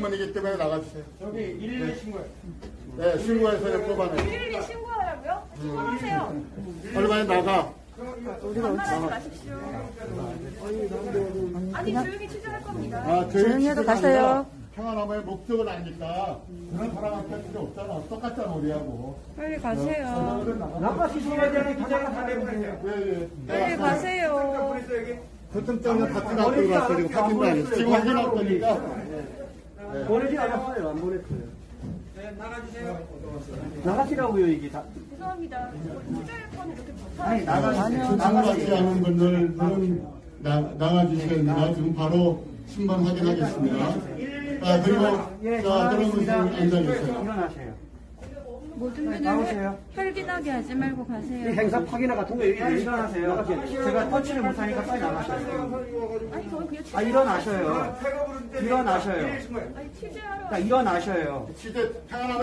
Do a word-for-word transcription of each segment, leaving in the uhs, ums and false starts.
때문이기 때문에 나가주세요. 저기 일일이 신고해. 네, 신고해서 뽑아내요. 일일이 신고하라고요? 신고하세요. 빨리 빨리 나가. 반말하지 마십시오. 아니 조용히 취재할 겁니다. 아, 조용히 해도 가세요. 평안함의 목적을 아니까 그런 사람한테 필요 없잖아. 똑같잖아, 우리하고. 빨리 가세요. 나가 시소마장에 기자가 다 내보내세요. 예, 예. 빨리 가세요. 교통장은 같이 갖고 갔어. 지금 확인도 안 했어. 지금 확인할 거니까. 보내지 않았어요. 안 보냈어요. 네, 나가주세요. 나가시라고요, 이게 다. 죄송합니다. 취재권 이렇게 아니, 못하는 신분하지 않은 분들은 나, 나가주셔야 됩니다. 지금 바로 신분 확인하겠습니다. 아, 그리고, 자, 그러면 앉아주세요. 일어나세요. 모든 나오세요. 분을 혈기나게 하지 말고 이 가세요. 행사 파기나 같은 거 여기 일어나세요. 제가 터치를 못하니까 빨리 나가세요. 아니 저는 그냥 아, 일어나셔요. 일어나셔요. 아니 취재하러 자, 일어나셔요. 취재 평안함.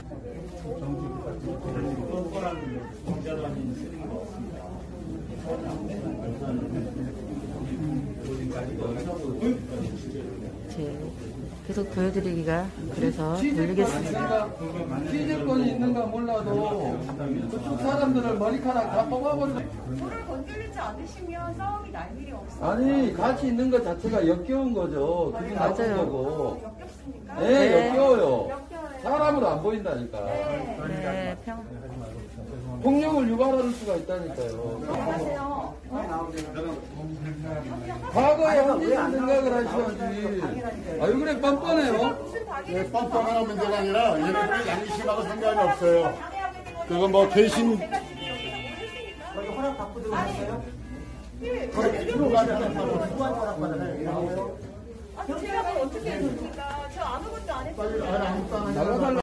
제 계속 보여드리기가 그래서 돌리겠습니다. 취재권이 있는가 몰라도 그쪽 사람들을 머리카락 다 뽑아버리고. 저를 건드리지 않으시면 싸움이 날 일이 없어요. 아니 같이 있는 것 자체가 역겨운 거죠. 기분 나쁜 맞아요. 거고. 역겹습니까? 네, 네. 역겨워요. 역겨워요. 사람으로 안 보인다니까. 네. 네, 평. 폭력을 유발할 수가 있다니까요. 안녕하세요. 과거에 한번 생각을 하셔야지. 아유 그래 뻔뻔해요. 무슨 박이 네, 뻔뻔한 문제가 아니라 얘네들 양심하고 상관이 없어요. 그거 뭐 대신 제가 지금 여기서 뭘 했으니까. 여기 허락 받고 들어오셨어요? 예. 들어가면 허락 받아요. 아니 제가 그걸 어떻게 해줍니까? 저 아무것도 안 했어요. 빨리 아무것도 안 하니까 나가달라.